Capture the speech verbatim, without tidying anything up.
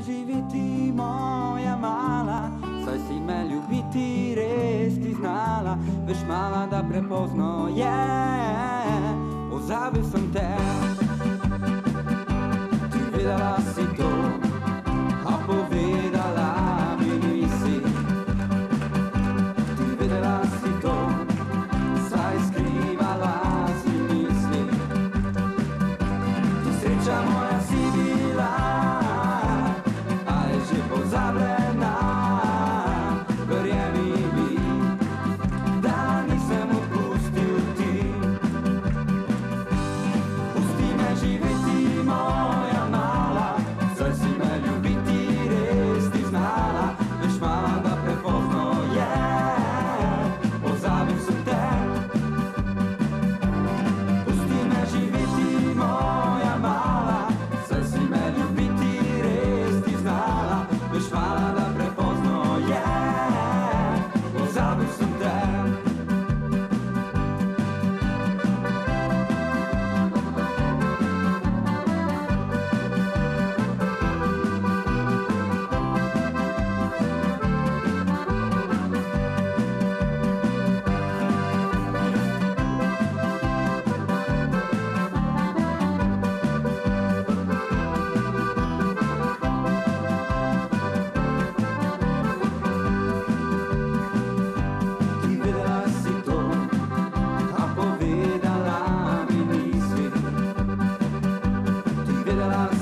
živiti moja mala, saj si me ljubiti res ti znala, veš mala, da prepozno je, pozabil sem te. Ti vedela si to, a povedala mi nisi. Ti vedela si to, saj skrivala si misli. Ti sreča moja si bila, a je že pozabljena. Verjemi mi, da nisem odpustil ti. Pusti me živeti moja mala, saj si me ljubiti res ti znala, veš mala, da prepozno je, pozabil sem te. Pusti me živeti moja mala, saj si me ljubiti res ti znala, veš mala, da prepozno je, pozabil sem te. Ti vedela si to, a povedala mi nisi. Ti vedela